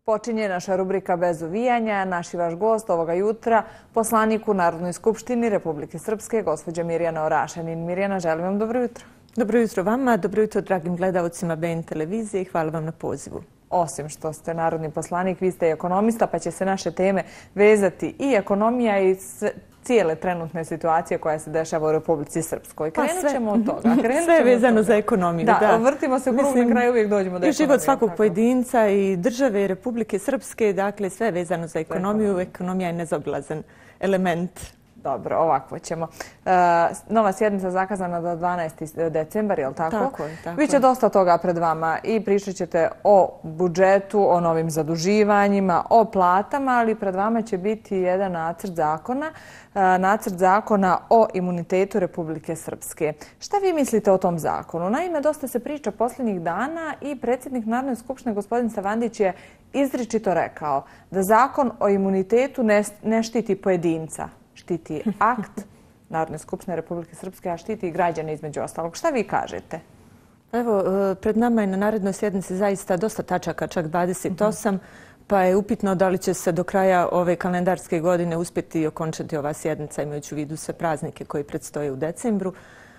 Počinje naša rubrika Bez uvijanja. Naš i vaš gost ovoga jutra, poslanik u Narodnoj skupštini Republike Srpske, gospođa Mirjana Orašanin. Mirjana, želim vam dobro jutro. Dobro jutro vama, dobro jutro dragim gledalcima BN televizije i hvala vam na pozivu. Osim što ste narodni poslanik, vi ste i ekonomista, pa će se naše teme vezati i ekonomija i cijele trenutne situacije koja se dešava u Republici Srpskoj. Krenut ćemo od toga. Sve je vezano za ekonomiju. Da, vrtimo se u krug, na kraju uvijek dođemo do ekonomije. I život svakog pojedinca i države i Republike Srpske, dakle sve je vezano za ekonomiju. Ekonomija je nezaobilazan element. Dobro, ovako ćemo. Nova sjednica zakazana do 12. decembar, je li tako? Tako je. Biće dosta toga pred vama i pričat ćete o budžetu, o novim zaduživanjima, o platama, ali pred vama će biti jedan nacrt zakona o imunitetu Republike Srpske. Šta vi mislite o tom zakonu? Naime, dosta se priča posljednjih dana i predsjednik Narodne skupštine gospodin Savandić je izričito rekao da zakon o imunitetu ne štiti pojedinca. Štiti akt Narodne skupštine Republike Srpske, a štiti i građane između ostalog. Šta vi kažete? Evo, pred nama je na narednoj sjednici zaista dosta tačaka, čak 28, pa je upitno da li će se do kraja ove kalendarske godine uspjeti okončati ova sjednica, imajući u vidu sve praznike koji predstoje u decembru.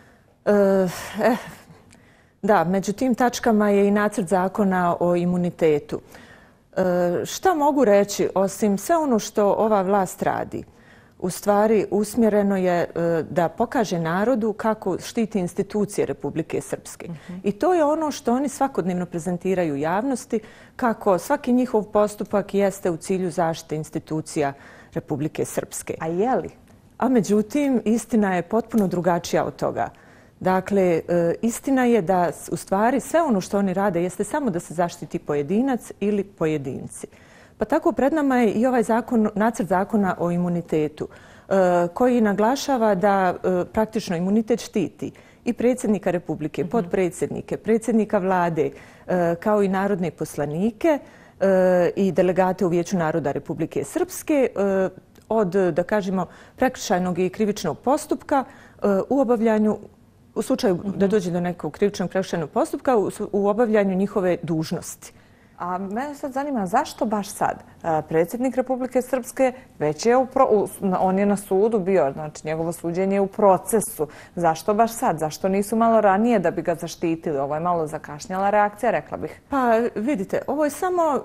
Da, među tim tačkama je i nacrt zakona o imunitetu. Šta mogu reći, osim sve ono što ova vlast radi? U stvari usmjereno je da pokaže narodu kako štiti institucije Republike Srpske. I to je ono što oni svakodnevno prezentiraju javnosti, kako svaki njihov postupak jeste u cilju zaštite institucija Republike Srpske. A je li? A međutim, istina je potpuno drugačija od toga. Dakle, istina je da u stvari sve ono što oni rade jeste samo da se zaštiti pojedinac ili pojedinci. Pa tako pred nama je i ovaj nacrt zakona o imunitetu koji naglašava da praktično imunitet štiti i predsjednika Republike, potpredsjednike, predsjednika vlade, kao i narodne poslanike i delegate u Vijeću naroda Republike Srpske od, da kažemo, prekršajnog i krivičnog postupka u slučaju da dođe do nekog krivičnog prekršajnog postupka u obavljanju njihove dužnosti. A mene sad zanima zašto baš sad? Predsjednik Republike Srpske već je on je na sudu bio, znači njegovo suđenje je u procesu. Zašto baš sad? Zašto nisu malo ranije da bi ga zaštitili? Ovo je malo zakašnjala reakcija, rekla bih. Pa vidite, ovo je samo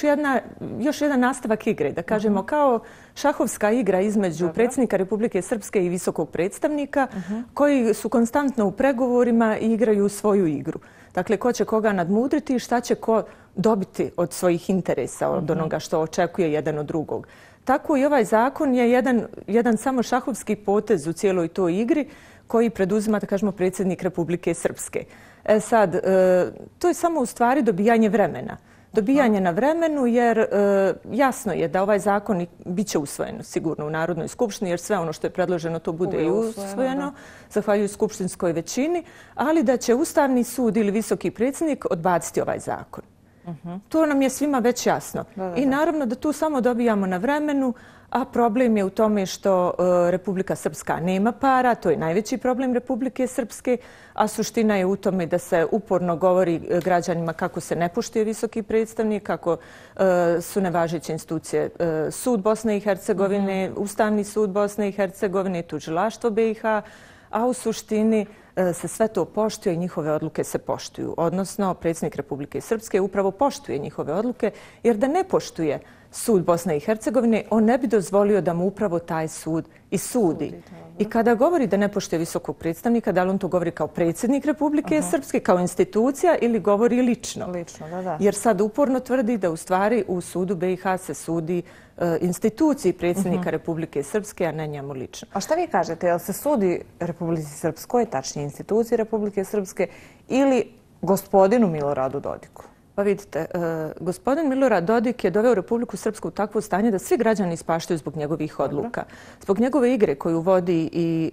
još jedan nastavak igre, da kažemo kao šahovska igra između predsjednika Republike Srpske i visokog predstavnika koji su konstantno u pregovorima i igraju svoju igru. Dakle, ko će koga nadmudriti i šta će ko dobiti od svojih interesa, od onoga što očekuje jedan od drugog. Tako i ovaj zakon je jedan samo šahovski potez u cijeloj toj igri koji preduzima, da kažemo, predsjednik Republike Srpske. Sad, to je samo u stvari dobijanje vremena. Dobijanje na vremenu jer jasno je da ovaj zakon bit će usvojen sigurno u Narodnoj skupštini jer sve ono što je predloženo to bude i usvojeno, zahvaljujući skupštinskoj većini, ali da će Ustavni sud ili visoki predsjednik odbaciti ovaj zakon. To nam je svima već jasno. I naravno da tu samo dobijamo na vremenu, a problem je u tome što Republika Srpska nema para, to je najveći problem Republike Srpske, a suština je u tome da se uporno govori građanima kako se ne poštuje visoki predstavnik, kako su nevažeće institucije Sud Bosne i Hercegovine, Ustavni sud Bosne i Hercegovine, Tužilaštvo BiH, a u suštini se sve to poštuje i njihove odluke se poštuju. Odnosno, predsjednik Republike Srpske upravo poštuje njihove odluke, jer da ne poštuje Sud Bosne i Hercegovine, on ne bi dozvolio da mu upravo taj sud i sudi. I kada govori da ne poštuje visokog predstavnika, da li on to govori kao predsjednik Republike Srpske, kao institucija ili govori lično? Lično, da. Jer sad uporno tvrdi da u stvari u sudu BiH se sudi instituciji predsjednika Republike Srpske, a ne njemu lično. A šta vi kažete? Jel se sudi Republici Srpskoj, tačnije instituciji Republike Srpske ili gospodinu Miloradu Dodiku? Pa vidite, gospodin Milorad Dodik je doveo Republiku Srpsku u takvo stanje da svi građani ispaštaju zbog njegovih odluka. Zbog njegove igre koju vodi i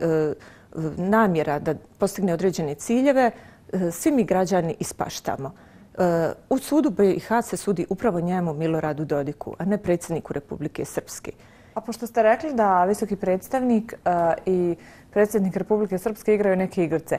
namjera da postigne određene ciljeve, svi mi građani ispaštamo. U sudu BiH se sudi upravo njemu, Miloradu Dodiku, a ne predsjedniku Republike Srpske. A pošto ste rekli da visoki predstavnik i predsjednik Republike Srpske igraju neke igrice,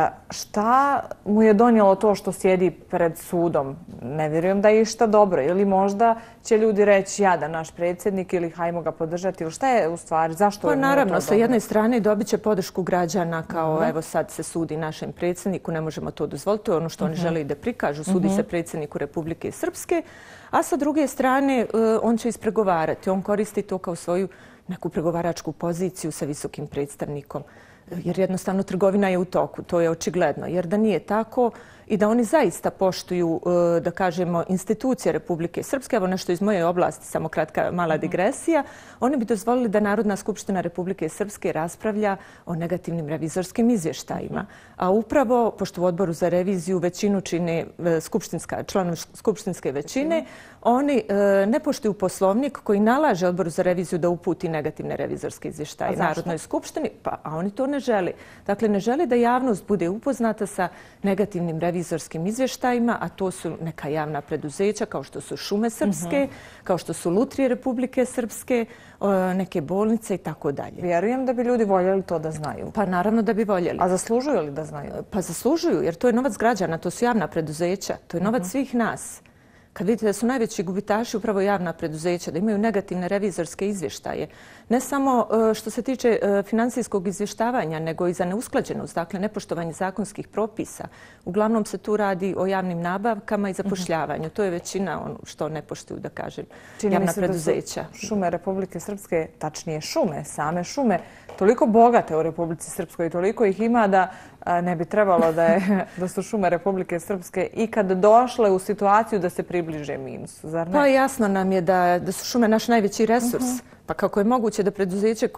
šta mu je donijelo to što sjedi pred sudom? Ne vjerujem da je išta dobro. Ili možda će ljudi reći jadan naš predsjednik ili hajmo ga podržati. Ili šta je u stvari? Zašto Pa je naravno, sa jedne strane dobit će podršku građana kao evo sad se sudi našem predsjedniku, ne možemo to dozvoliti, to je ono što oni žele da prikažu, sudi se predsjedniku Republike Srpske, a sa druge strane on će ispregovarati, on koristi to kao svoju neku pregovaračku poziciju sa visokim predstavnikom. Jer jednostavno trgovina je u toku, to je očigledno. Jer da nije tako i da oni zaista poštuju, da kažemo, institucije Republike Srpske, evo nešto iz moje oblasti, samo kratka mala digresija, oni bi dozvolili da Narodna skupština Republike Srpske raspravlja o negativnim revizorskim izvještajima. A upravo, pošto u odboru za reviziju većinu čine članovi skupštinske većine, oni ne poštuju poslovnik koji nalaže odboru za reviziju da uputi negativne revizorske izvještaje Narodnoj skupštini, a oni to ne žele. Dakle, ne žele da javnost bude upoznata sa negativnim revizorskim izvještajima, a to su neka javna preduzeća kao što su Šume Srpske, kao što su Lutrije Republike Srpske, neke bolnice i tako dalje. Vjerujem da bi ljudi voljeli to da znaju. Pa naravno da bi voljeli. A zaslužuju li da znaju? Pa zaslužuju, jer to je novac građana, to su javna preduzeća, to je novac svih nas. Kad vidite da su najveći gubitaši upravo javna preduzeća, da imaju negativne revizorske izvještaje, ne samo što se tiče financijskog izvještavanja, nego i za neusklađenost, dakle nepoštovanje zakonskih propisa. Uglavnom se tu radi o javnim nabavkama i zapošljavanju. To je većina ono što ne poštuju, da kažem, javna preduzeća. Da su Šume Republike Srpske, tačnije šume, same šume, toliko bogate u Republici Srpskoj i toliko ih ima da ne bi trebalo da su Šume Republike Srpske ikad došle u situaciju da se približe minusu, zar ne? Pa jasno nam je da su šume naš najveći resurs. Pa kako je moguće da preduzeće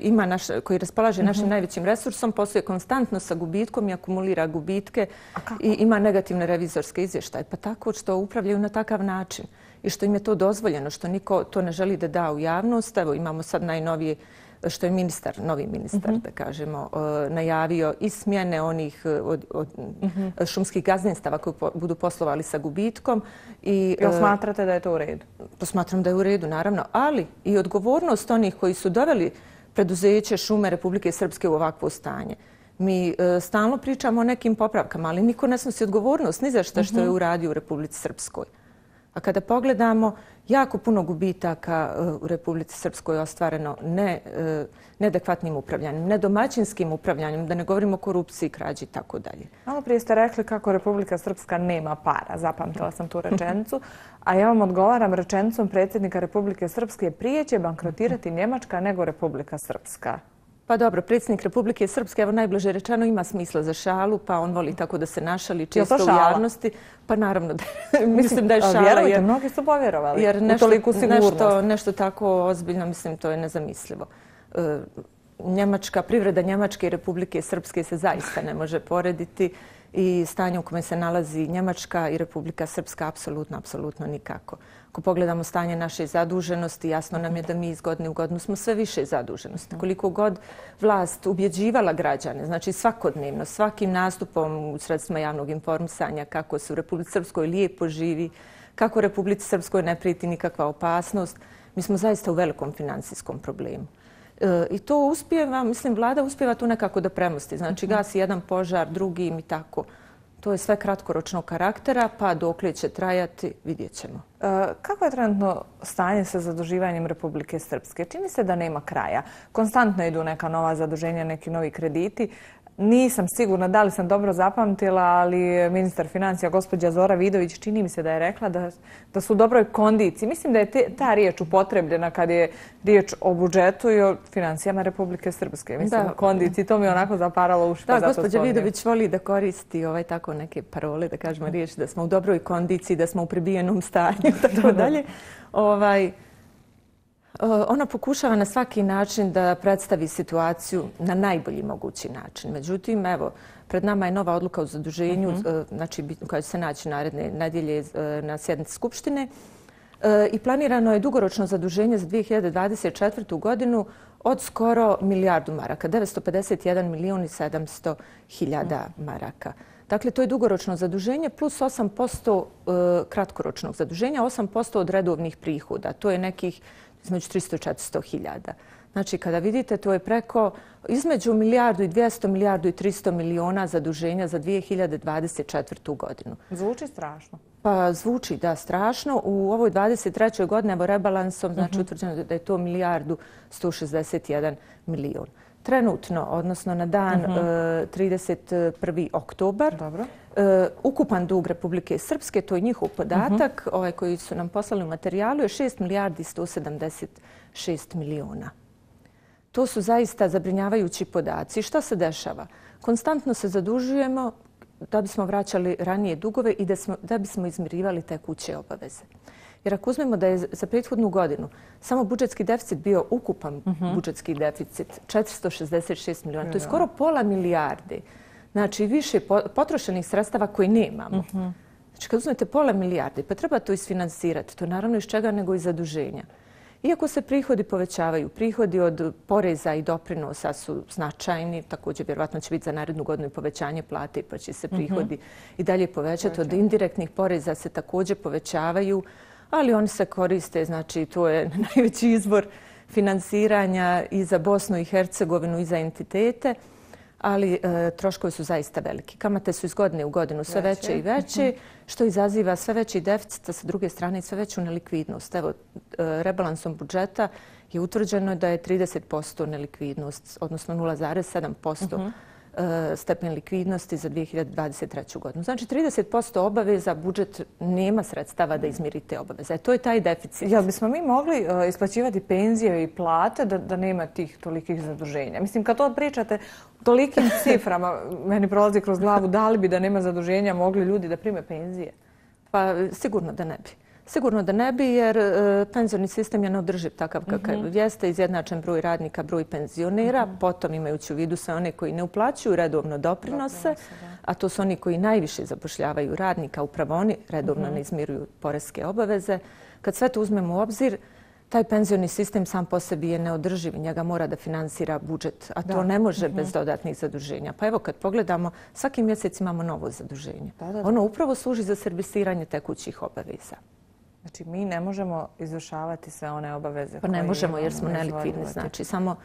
koje raspolaže našim najvećim resursom posluje konstantno sa gubitkom i akumulira gubitke i ima negativne revizorske izvještaje? Pa tako što upravljaju na takav način i što im je to dozvoljeno, što niko to ne želi da da u javnost. Evo imamo sad najnovije što je novi ministar, da kažemo, najavio i smjene onih od šumskih gazdinstava koji budu poslovali sa gubitkom. Jel smatrate da je to u redu? To smatram da je u redu, naravno, ali i odgovornost onih koji su doveli preduzeće Šume Republike Srpske u ovakvo stanje. Mi stalno pričamo o nekim popravkama, ali niko ne snosi odgovornost ni za što je uradio u Republici Srpskoj. A kada pogledamo, jako puno gubitaka u Republici Srpskoj je ostvareno neadekvatnim upravljanjem, nedomaćinskim upravljanjem, da ne govorimo o korupciji, krađi i tako dalje. Malo prije ste rekli kako Republika Srpska nema para, zapamtila sam tu rečenicu, a ja vam odgovaram rečenicom predsjednika Republike Srpske: prije će bankrotirati Njemačka nego Republika Srpska. Pa dobro, predsjednik Republike Srpske, evo najbliže rečeno, ima smisla za šalu, pa on voli tako da se našali često u javnosti. Pa naravno, mislim da je šala. Vjerujte, mnogi su povjerovali u toliku sigurnost. Nešto tako ozbiljno, mislim, to je nezamislivo. Privreda Njemačke i Republike Srpske se zaista ne može porediti i stanje u kome se nalazi Njemačka i Republika Srpska apsolutno nikako. Ako pogledamo stanje naše zaduženosti, jasno nam je da mi iz godine u godinu smo sve više zaduženosti. Koliko god vlast ubjeđivala građane, znači svakodnevno, svakim nastupom u sredstvima javnog informisanja, kako se u Republici Srpskoj lijepo živi, kako u Republici Srpskoj ne prijeti nikakva opasnost, mi smo zaista u velikom financijskom problemu. I to uspijeva, mislim, vlada uspijeva tu nekako da premosti. Znači, gasi jedan požar, drugi i tako. To je sve kratkoročnog karaktera, pa dokle će trajati, vidjet ćemo. Kako je trenutno stanje sa zaduživanjem Republike Srpske? Čini se da nema kraja. Konstantno idu neka nova zaduženja, neki novi krediti. Nisam sigurna da li sam dobro zapamtila, ali ministar financija gospođa Zora Vidović čini mi se da je rekla da su u dobroj kondiciji. Mislim da je ta riječ upotrebljena kad je riječ o budžetu i o financijama Republike Srpske. Mislim, kondiciji, to mi je onako zaparalo uši. Da, gospođa Vidović voli da koristi tako neke parole, da kažemo riječ da smo u dobroj kondiciji, da smo u prebijenom stanju i tako dalje. Ona pokušava na svaki način da predstavi situaciju na najbolji mogući način. Međutim, evo, pred nama je nova odluka o zaduženju, znači koja će se naći naredne nedjelje na sjednici Skupštine i planirano je dugoročno zaduženje za 2024. godinu od skoro milijardu maraka, 951 milijun i 700 hiljada maraka. Dakle, to je dugoročno zaduženje plus 8% kratkoročnog zaduženja, 8% od redovnih prihoda. To je nekih između 300 i 400 hiljada. Znači, kada vidite, to je preko između milijardu i 200, milijardu i 300 miliona zaduženja za 2024. godinu. Zvuči strašno. Pa zvuči da strašno. U ovoj 23. godini, evo rebalansom, znači utvrđeno da je to milijardu 161 milion. Trenutno, odnosno na dan 31. oktobar, ukupan dug Republike Srpske, to je njihov podatak, ovaj koji su nam poslali u materijalu, je 6 milijardi 176 miliona. To su zaista zabrinjavajući podaci. Šta se dešava? Konstantno se zadužujemo da bismo vraćali ranije dugove i da bismo izmirivali tekuće obaveze. Jer ako uzmemo da je za prethodnu godinu samo budžetski deficit bio ukupan budžetski deficit 466 miliona, to je skoro pola milijarde. Znači više potrošenih sredstava koje nemamo. Znači kad uzmete pola milijarde pa treba to isfinansirati. To naravno iz čega nego iz zaduženja. Iako se prihodi povećavaju, prihodi od poreza i doprinosa su značajni, također vjerovatno će biti za narednu godinu i povećanje plate pa će se prihodi i dalje povećati. Od indirektnih poreza se također povećavaju, ali oni se koriste, znači to je najveći izvor finansiranja i za Bosnu i Hercegovinu i za entitete, ali troškovi su zaista veliki. Kamate su iz godine u godinu sve veće i veće, što izaziva sve veći deficit, a sa druge strane i sve veću nelikvidnost. Evo, rebalansom budžeta je utvrđeno da je 30% nelikvidnost, odnosno 0,7% stepen likvidnosti za 2023. godinu. Znači 30% obaveza, budžet nema sredstava da izmiri te obaveze. To je taj deficit. Jel bismo mi mogli isplaćivati penzije i plate da nema tih tolikih zaduženja? Mislim, kad to pričate tolikim ciframa, meni prolazi kroz glavu, da li bi da nema zaduženja mogli ljudi da prime penzije? Pa sigurno da ne bi. Sigurno da ne bi, jer penzioni sistem je neodrživ takav kakav jeste, izjednačen broj radnika, broj penzionera, potom imajući u vidu sve one koji ne uplaćuju redovno doprinose, a to su oni koji najviše zapošljavaju radnika, upravo oni redovno ne izmiruju poreske obaveze. Kad sve to uzmemo u obzir, taj penzioni sistem sam po sebi je neodrživ, njega mora da finansira budžet, a to ne može bez dodatnih zaduženja. Pa evo kad pogledamo, svaki mjesec imamo novo zaduženje. Ono upravo služi za servisiranje tekućih obaveza. Znači, mi ne možemo izvršavati sve one obaveze. Pa ne možemo jer smo nelikvidni. Znači, samo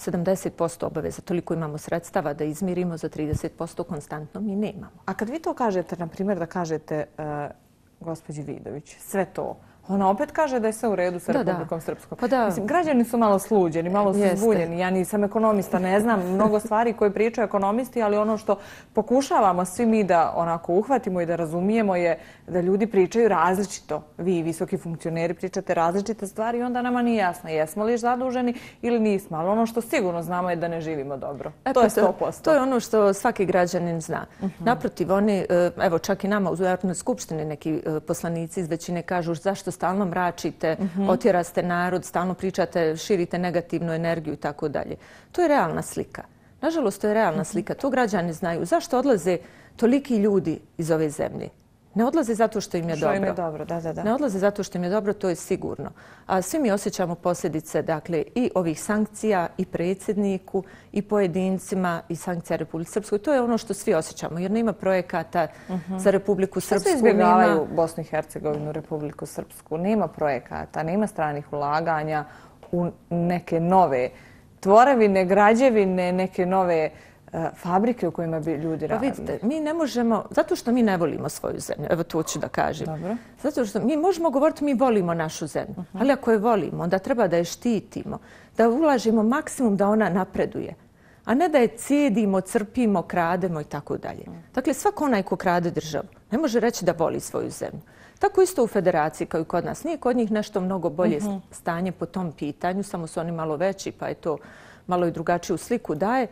70% obaveza. Toliko imamo sredstava da izmirimo, za 30% konstantno mi nemamo. A kad vi to kažete, na primjer, da kažete gospođi Vidović, sve to, ona opet kaže da je sve u redu sa Republikom Srpskom. Mislim, građani su malo sluđeni, malo su zbuljeni. Ja nisam ekonomista, ne znam mnogo stvari koje pričaju ekonomisti, ali ono što pokušavamo svi mi da onako uhvatimo i da razumijemo je da ljudi pričaju različito. Vi, visoki funkcioneri, pričate različite stvari i onda nama nije jasno jesmo li zaduženi ili nismo. Ali ono što sigurno znamo je da ne živimo dobro. To je 100%. To je ono što svaki građanin zna. Naprotiv, oni, evo čak i nama u Narodnoj skupštini neki poslanici iz većine kažu zašto stalno mračite, otjeraste narod, stalno pričate, širite negativnu energiju i tako dalje. To je realna slika. Nažalost, to je realna slika. To građani znaju. Zašto odlaze toliki ljudi iz ove zemlje? Ne odlaze zato što im je dobro. Što im je dobro, da. Ne odlaze zato što im je dobro, to je sigurno. A svi mi osjećamo posljedice, dakle, i ovih sankcija, i predsjedniku, i pojedincima, i sankcija Republike Srpskoj. To je ono što svi osjećamo, jer nema projekata za Republiku Srpsku. Svi izbjegavaju Bosnu i Hercegovinu, Republiku Srpsku. Nema projekata, nema stranih ulaganja u neke nove tvorevine, građevine, neke nove fabrike u kojima bi ljudi radili. Pa vidite, mi ne možemo, zato što mi ne volimo svoju zemlju, evo to ću da kažem. Dobro. Zato što mi možemo govoriti mi volimo našu zemlju, ali ako je volimo, onda treba da je štitimo, da ulažimo maksimum da ona napreduje, a ne da je cijedimo, crpimo, krademo i tako dalje. Dakle, svako onaj ko krade državu ne može reći da voli svoju zemlju. Tako isto u federaciji kao i kod nas. Nije kod njih nešto mnogo bolje stanje po tom pitanju, samo su oni malo veći pa je to malo i drugačiju sliku daje.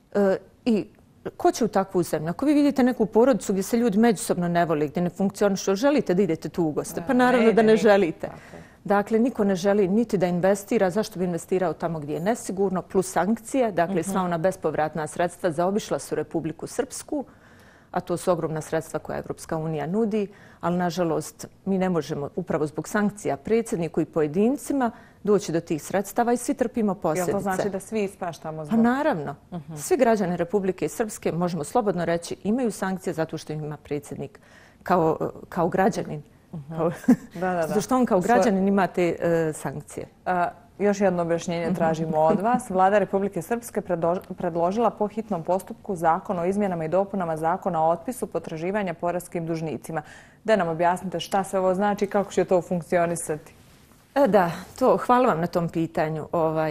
I ko će u takvu zemlju? Ako vi vidite neku porodicu gdje se ljudi međusobno ne vole, gdje ne funkcionišu, želite da idete tu u goste? Pa naravno da ne želite. Dakle, niko ne želi niti da investira. Zašto bi investirao tamo gdje je nesigurno? Plus sankcije. Dakle, sva ona bespovratna sredstva zaobišla su Republiku Srpsku, a to su ogromna sredstva koja Evropska unija nudi, ali nažalost mi ne možemo upravo zbog sankcija predsjedniku i pojedincima doći do tih sredstava i svi trpimo posljedice. Jel to znači da svi ispaštamo zbog? Pa naravno. Svi građani Republike Srpske, možemo slobodno reći, imaju sankcije zato što ima predsjednik kao građanin Zato što on kao građanin ima te sankcije. Još jedno objašnjenje tražimo od vas. Vlada Republike Srpske predložila po hitnom postupku Zakon o izmjenama i dopunama Zakona o otpisu potraživanja poreskim dužnicima. Da nam objasnite šta sve ovo znači i kako će to funkcionisati. Da, hvala vam na tom pitanju.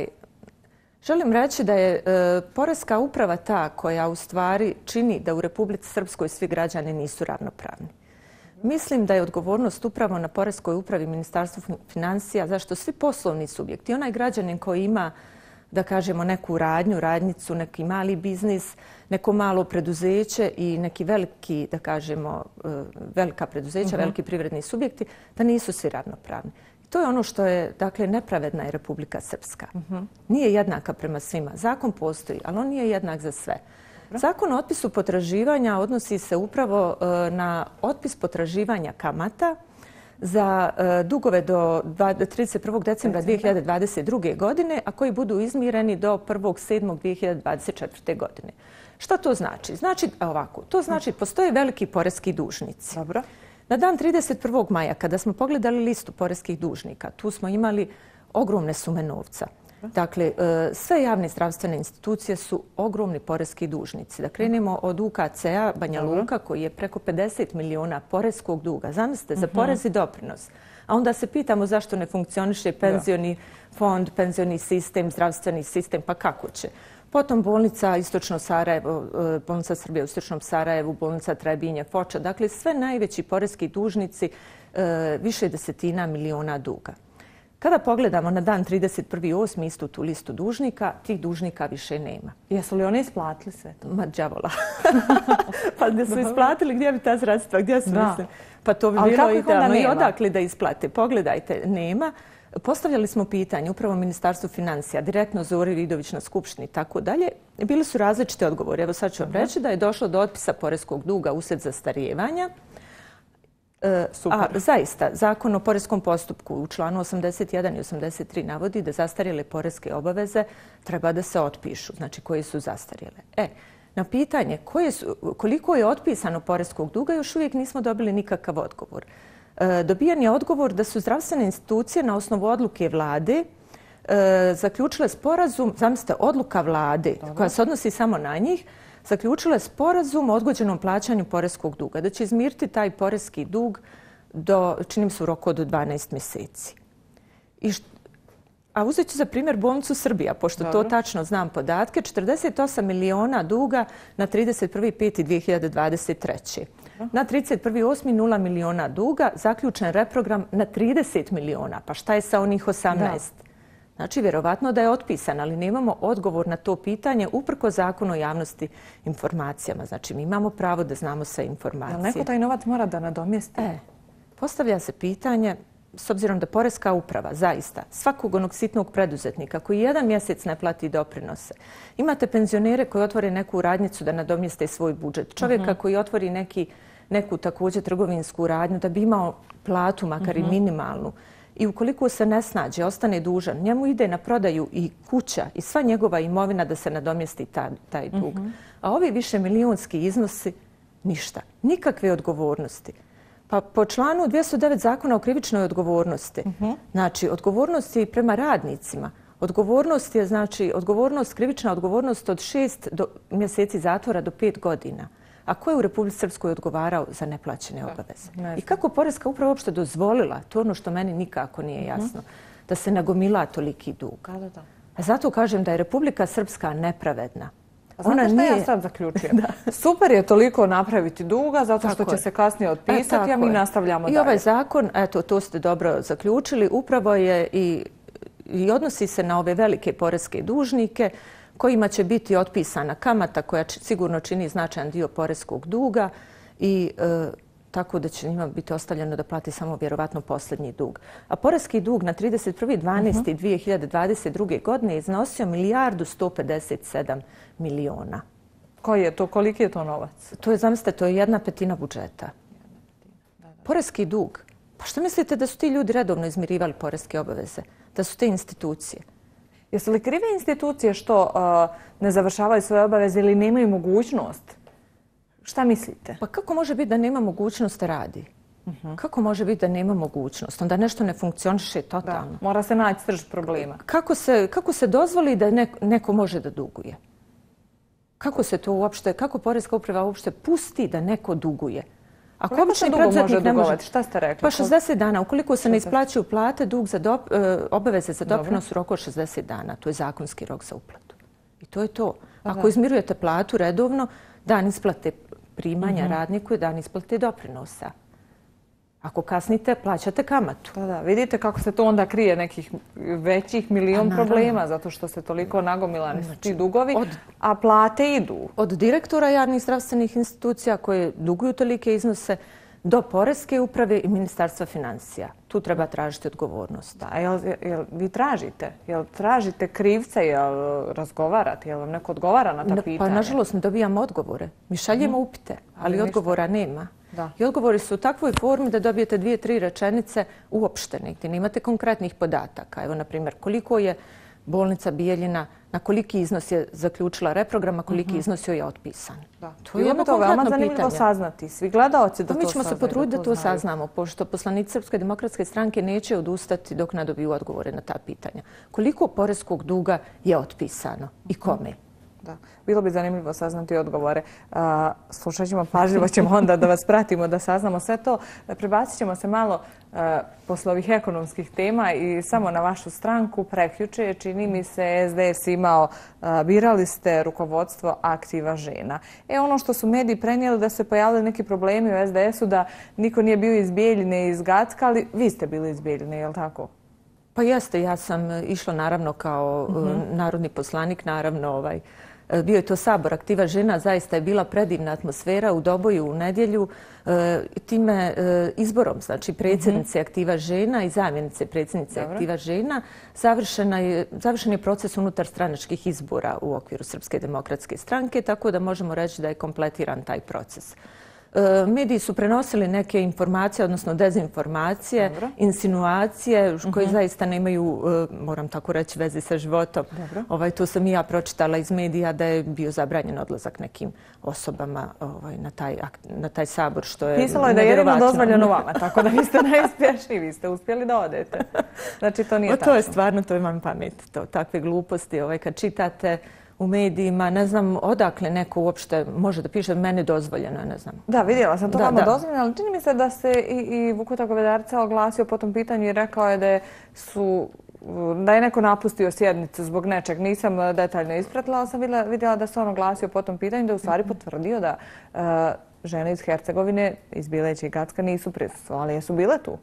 Želim reći da je Poreska uprava ta koja u stvari čini da u Republici Srpskoj svi građani nisu ravnopravni. Mislim da je odgovornost upravo na Poreskoj upravi i Ministarstvu financija, zašto svi poslovni subjekti, onaj građanin koji ima, da kažemo, neku radnju, radnicu, neki mali biznis, neko malo preduzeće i neki veliki, da kažemo, velika preduzeća, veliki privredni subjekti, da nisu svi ravnopravni. To je ono što je, dakle, nepravedna je Republika Srpska. Nije jednaka prema svima. Zakon postoji, ali on nije jednak za sve. Zakon o otpisu potraživanja odnosi se upravo na otpis potraživanja kamata za dugove do 31. decembra 2022. godine, a koji budu izmireni do 1.7.2024. godine. Šta to znači? Znači ovako, to znači postoje veliki poreski dužnici. Dobro. Na dan 31. maja, kada smo pogledali listu poreskih dužnika, tu smo imali ogromne sume novca. Dakle, sve javne zdravstvene institucije su ogromni poreski dužnici. Da krenemo od UKC-a Banja Luka koji je preko 50 miliona poreskog duga. Zamislite, za porez i doprinos. A onda se pitamo zašto ne funkcioniše penzioni fond, penzioni sistem, zdravstveni sistem, pa kako će? Potom bolnica Istočno Sarajevo, bolnica Srbije u Istočnom Sarajevu, bolnica Trebinje, Foča. Dakle, sve najveći poreski dužnici, više desetina miliona duga. Kada pogledamo na dan 31.8. istu tu listu dužnika, tih dužnika više nema. Jesu li oni isplatili sve to? Ma đavola. Pa gdje su isplatili, gdje bi ta sredstva, gdje su mislim? Pa to bi bilo idealno i odakle da isplate. Pogledajte, nema. Postavljali smo pitanje upravo Ministarstvu financija, direktno Zori Vidović na Skupštini i tako dalje. Bili su različite odgovori. Evo sad ću vam reći da je došlo do otpisa poreskog duga uslijed zastarijevanja. A zaista, Zakon o poreskom postupku u članu 81 i 83 navodi da zastarjele poreske obaveze treba da se otpišu, znači koje su zastarjele. Na pitanje koliko je otpisano poreskog duga još uvijek nismo dobili nikakav odgovor. Dobijen je odgovor da su zdravstvene institucije na osnovu odluke vlade zaključile sporazum, zamislite, odluka vlade koja se odnosi samo na njih, zaključile sporazum o odgođenom plaćanju poreskog duga, da će izmiriti taj poreski dug do, činim se, u roku od 12 mjeseci. A uzet ću za primjer bolnicu Srbija, pošto to tačno znam podatke, 48 miliona duga na 31.5.2023. Na 31.8. 0 miliona duga, zaključen reprogram na 30 miliona. Pa šta je sa onih 18? Znači, vjerovatno da je otpisan, ali nemamo odgovor na to pitanje uprko Zakonu o javnosti informacijama. Znači, mi imamo pravo da znamo sve informacije. Jel neko taj novac mora da nadomjesti? Postavlja se pitanje, s obzirom da Poreska uprava zaista svakog onog sitnog preduzetnika koji jedan mjesec ne plati doprinose. Imate penzionere koji otvore neku radnicu da nadomjeste svoj budžet. Čovjeka koji otvori neku također trgovinsku radnju da bi imao platu, makar i minimalnu. I ukoliko se ne snađe, ostane dužan, njemu ide na prodaju i kuća i sva njegova imovina da se nadomjesti taj dug. A ovi više milijonski iznosi, ništa. Nikakve odgovornosti. Pa po članu 209 Zakona o krivičnoj odgovornosti, znači odgovornost je i prema radnicima. Odgovornost je, znači, krivična odgovornost od 6 mjeseci zatvora do 5 godina. A ko je u Republici Srpskoj odgovarao za neplaćene obaveze? I kako Poreska uprava uopšte dozvolila, to je ono što meni nikako nije jasno, da se nagomila toliki dug. A zato kažem da je Republika Srpska nepravedna. Znate šta ja sad zaključujem? Super je toliko napraviti duga zato što će se kasnije otpisati, a mi nastavljamo dalje. I ovaj zakon, eto, to ste dobro zaključili, upravo je i odnosi se na ove velike poreske dužnike kojima će biti otpisana kamata koja sigurno čini značajan dio poreskog duga i tako da će njima biti ostavljeno da plati samo vjerovatno posljednji dug. A poreski dug na 31.12.2022. godine iznosio 1.157 miliona. Koliki je to novac? To je, zamislite, to je 1/5 budžeta. Poreski dug. Pa što mislite da su ti ljudi redovno izmirivali poreske obaveze? Da su te institucije? Jesu li krive institucije što ne završavaju svoje obaveze ili nemaju mogućnost? Šta mislite? Pa kako može biti da nema mogućnost da radi? Kako može biti da nema mogućnost? Onda nešto ne funkcioniše totalno. Da, mora se naći srž problema. Kako se dozvoli da neko može da duguje? Kako se to uopšte, kako Poreska uprava uopšte pusti da neko duguje? Ako obični preduzetnik ne može, šta ste rekli? Pa 60 dana. Ukoliko se ne isplaćuju plate, obaveze za doprinos u roku od 60 dana. To je zakonski rok za uplatu. I to je to. Ako izmirujete platu redovno, dan isplate primanja radniku je dan isplate doprinosa. Ako kasnite, plaćate kamatu. Da, vidite kako se to onda krije nekih većih milion problema, zato što se toliko nagomilani su ti dugovi, a plate idu. Od direktora javnih zdravstvenih institucija koje duguju tolike iznose do Poreske uprave i Ministarstva financija. Tu treba tražiti odgovornost. Da, jel vi tražite? Jel tražite krivca? Jel razgovarate? Jel vam neko odgovara na ta pitanja? Pa nažalost ne dobijamo odgovore. Mi šaljemo upite, ali odgovora nema. I odgovori su u takvoj formi da dobijete 2-3 rečenice uopštene, gdje nemate konkretnih podataka. Evo, na primjer, koliko je bolnica Bijeljina, na koliki iznos je zaključila reprogram, a koliki iznos joj je otpisan. To je jedno veoma zanimljivo saznati. Svi gledaoci da to saznaju. Mi ćemo se potruditi da to saznamo, pošto poslanici Srpske demokratske stranke neće odustati dok ne dobiju odgovore na ta pitanja. Koliko poreskog duga je otpisano i kome? Da. Bilo bi zanimljivo saznati odgovore. Slušat ćemo, pažljivo ćemo onda da vas pratimo, da saznamo sve to. Prebacit ćemo se malo posle ovih ekonomskih tema i samo na vašu stranku. Prekjuče je, čini mi se, SDS imao, birali ste rukovodstvo Aktiva žena. Ono što su mediji prenijeli da se pojavili neki problemi u SDS-u, da niko nije bio iz Bijeljine i iz Gacka, ali vi ste bili iz Bijeljine, je li tako? Pa jeste, ja sam išla naravno kao narodni poslanik, naravno bio je to sabor Aktiva žena, zaista je bila predivna atmosfera u Doboju u nedjelju. Time izborom, znači predsjednice Aktiva žena i zamjenice predsjednice Aktiva žena, završen je proces unutar stranačkih izbora u okviru Srpske demokratske stranke, tako da možemo reći da je kompletiran taj proces. Mediji su prenosili neke informacije, odnosno dezinformacije, insinuacije koje zaista nemaju, moram tako reći, veze sa životom. To sam i ja pročitala iz medija da je bio zabranjen odlazak nekim osobama na taj sabor, što je pisalo je da je jedino dozvoljeno vama, tako da vi ste najuspješniji, vi ste uspjeli da odete. Znači, to nije tačno. To je stvarno, to imam pamet, takve gluposti kad čitate u medijima, ne znam odakle neko uopšte može da piše meni dozvoljeno, ne znam. Da, vidjela sam to vama dozvoljeno, ali čini mi se da se i Vukuta Govedarca oglasio po tom pitanju i rekao je da je neko napustio sjednicu zbog nečeg. Nisam detaljno ispratila, ali sam vidjela da se on oglasio po tom pitanju, da je u stvari potvrdio da žene iz Hercegovine, iz Bileća i Gacka nisu prisustvovali. Jesu bile tu?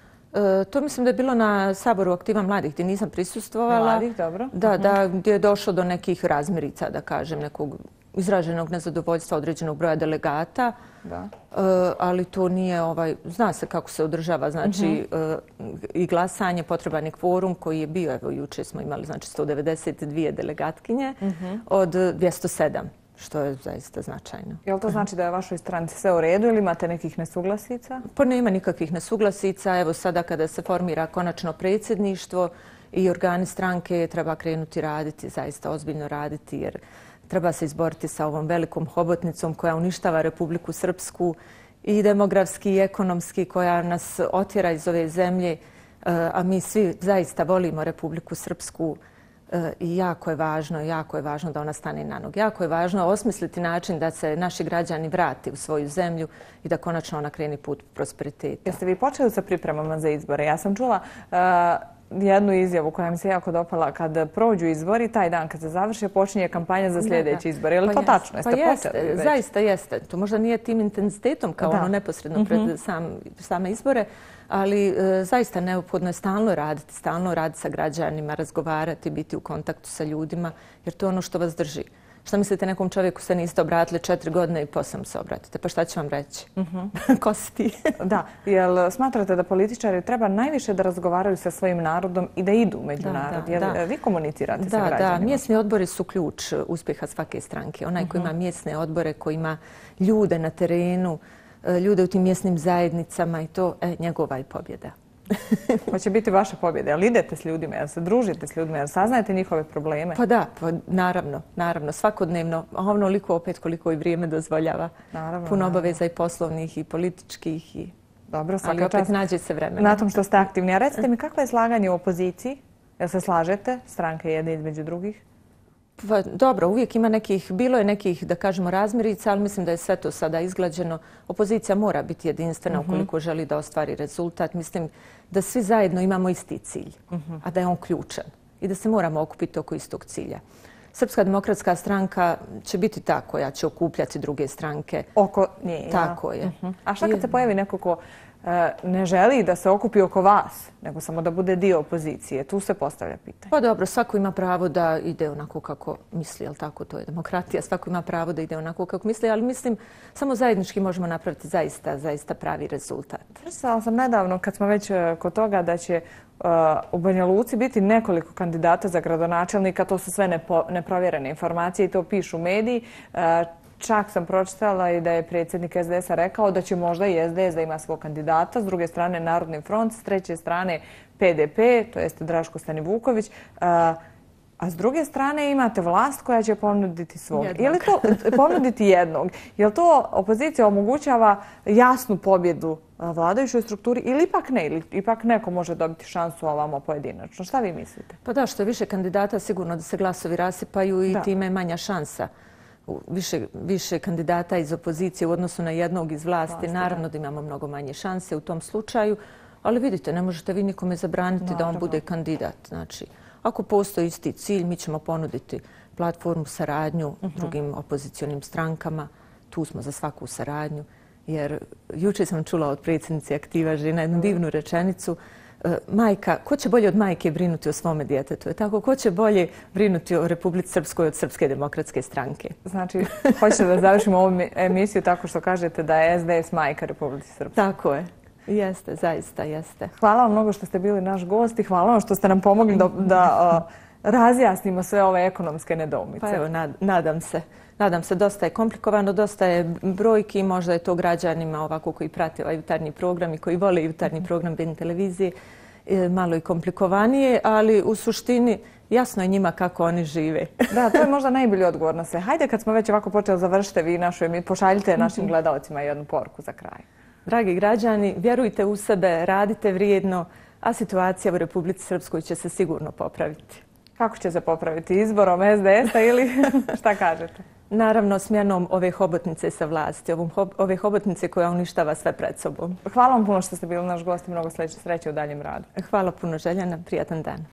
To mislim da je bilo na Saboru Aktiva mladih gdje nisam prisustvovala. Mladih, dobro. Da, gdje je došlo do nekih razmirica, da kažem, nekog izraženog nezadovoljstva određenog broja delegata. Ali to nije, zna se kako se održava, znači i glasanje, potreban je kvorum koji je bio, evo juče smo imali, znači 192 delegatkinje od 207. Što je zaista značajno. Je li to znači da je vašoj stranci sve u redu ili imate nekih nesuglasica? Pa nema nikakvih nesuglasica. Evo sada kada se formira konačno predsjedništvo i organi stranke treba krenuti raditi, zaista ozbiljno raditi jer treba se izboriti sa ovom velikom hobotnicom koja uništava Republiku Srpsku i demografski i ekonomski, koja nas otjera iz ove zemlje, a mi svi zaista volimo Republiku Srpsku. I jako je važno da ona stane na noge. Jako je važno osmisliti način da se naši građani vrati u svoju zemlju i da konačno ona kreni put prosperiteta. Jeste vi počeli sa pripremama za izbore? Ja sam čula jednu izjavu koja mi se jako dopala. Kad prođu izbori, taj dan kad se završe, počinje kampanja za sljedeći izbor. Je li to tačno? Jeste počeli već? Zaista jeste. To možda nije tim intenzitetom kao ono neposredno pred same izbore, ali zaista neophodno je stalno raditi sa građanima, razgovarati, biti u kontaktu sa ljudima, jer to je ono što vas drži. Šta mislite, nekom čovjeku se niste obratili 4 godine i poslije se obratite? Pa šta ću vam reći? Ko si ti? Da. Jel smatrate da političari treba najviše da razgovaraju sa svojim narodom i da idu među narod? Jel vi komunicirate sa građanima? Da, mjesni odbori su ključ uspjeha svake stranke. Onaj koji ima mjesne odbore, koji ima ljude na terenu, ljude u tim mjesnim zajednicama i to, njegova je pobjeda. Hoće biti vaša pobjeda. Jel idete s ljudima, jel se družite s ljudima, jel saznajete njihove probleme? Pa da, naravno, svakodnevno, a onoliko opet koliko i vrijeme dozvoljava. Puno obaveza i poslovnih i političkih i Dobro, ali svaka opet čast nađe se vremena. na tom što ste aktivni. A recite mi, kakvo je slaganje u opoziciji? Jel se slažete, stranke jedne između drugih? Pa, dobro, uvijek ima bilo je nekih, da kažemo, razmirica, ali mislim da je sve to sada izglađeno. Opozicija mora biti jedinstvena ukoliko želi da ostvari rezultat. Mislim da svi zajedno imamo isti cilj, a da je on ključan i da se moramo okupiti oko istog cilja. Srpska demokratska stranka će biti ta koja će okupljati druge stranke. Oko nje, tako je. A šta kad se pojavi neko ko ne želi da se okupi oko vas, nego samo da bude dio opozicije? Tu se postavlja pitanje. Pa dobro, svako ima pravo da ide onako kako misli, jel tako? To je demokratija. Svako ima pravo da ide onako kako misli, ali mislim samo zajednički možemo napraviti zaista pravi rezultat. Pristala sam nedavno, kad smo već kod toga, da će u Banja Luci biti nekoliko kandidata za gradonačelnika. To su sve neprovjerene informacije i to pišu mediji. Čak sam pročitala i da je predsjednik SDS-a rekao da će možda i SDS da ima svog kandidata, s druge strane Narodni front, s treće strane PDP, to jeste Draško Stanivuković, a s druge strane imate vlast koja će ponuditi svog. Je li to ponuditi jednog? Je li to opozicija omogućava jasnu pobjedu vladajućoj strukturi ili ipak ne? Ili ipak neko može dobiti šansu ovamo pojedinačno? Šta vi mislite? Pa da, što je više kandidata, sigurno da se glasovi rasipaju i time je manja šansa. Više kandidata iz opozicije u odnosu na jednog iz vlasti. Naravno da imamo mnogo manje šanse u tom slučaju, ali vidite, ne možete vi nikome zabraniti da on bude kandidat. Znači, ako postoji isti cilj, mi ćemo ponuditi platformu, saradnju drugim opozicionim strankama. Tu smo za svaku saradnju. Jer jučer sam čula od predsjednice Aktiva žena jednu divnu rečenicu. Majka, ko će bolje od majke brinuti o svome djetetu? Je tako? Ko će bolje brinuti o Republici Srpskoj od Srpske demokratske stranke? Znači, hoćete da završimo ovu emisiju tako što kažete da je SDS majka Republici Srpskoj. Tako je. Jeste, zaista jeste. Hvala vam mnogo što ste bili naš gost i hvala vam što ste nam pomogli da razjasnimo sve ove ekonomske nedoumice. Pa evo, nadam se, dosta je komplikovano, dosta je brojki, možda je to građanima ovako koji prate ovaj jutarnji program i koji vole jutarnji program BN televizije malo i komplikovanije, ali u suštini jasno je njima kako oni žive. Da, to je možda najbolji odgovor na sve. Hajde, kad smo već ovako počeli, završite vi našu emisiju, pošaljite našim gledalcima jednu poruku za kraj. Dragi građani, vjerujte u sebe, radite vrijedno, a situacija u Republici Srpskoj će se sigurno popraviti. Kako će se popraviti? Izborom SDS-a ili šta kažete? Naravno, smjenom ove hobotnice sa vlasti, ove hobotnice koja uništava sve pred sobom. Hvala vam puno što ste bili naš gost i mnogo sreće u daljem radu. Hvala puno, Željana. Prijatan dan.